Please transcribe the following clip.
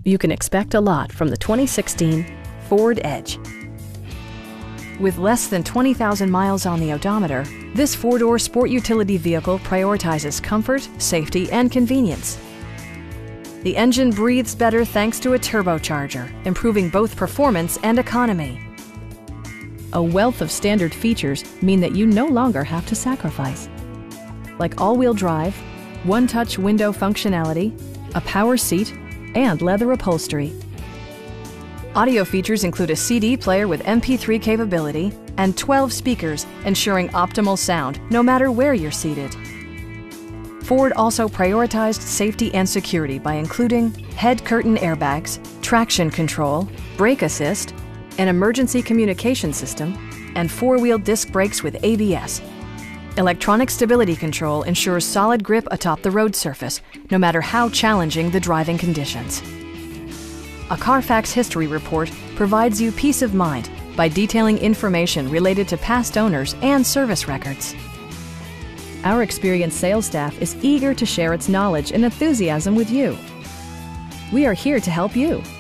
You can expect a lot from the 2016 Ford Edge. With less than 20,000 miles on the odometer, this four-door sport utility vehicle prioritizes comfort, safety, and convenience. The engine breathes better thanks to a turbocharger, improving both performance and economy. A wealth of standard features mean that you no longer have to sacrifice, like all-wheel drive, one-touch window functionality, a power seat, and leather upholstery. Audio features include a CD player with MP3 capability and 12 speakers, ensuring optimal sound no matter where you're seated. Ford also prioritized safety and security by including head curtain airbags, traction control, brake assist, an emergency communication system, and four-wheel disc brakes with ABS. Electronic stability control ensures solid grip atop the road surface, no matter how challenging the driving conditions. A Carfax history report provides you peace of mind by detailing information related to past owners and service records. Our experienced sales staff is eager to share its knowledge and enthusiasm with you. We are here to help you.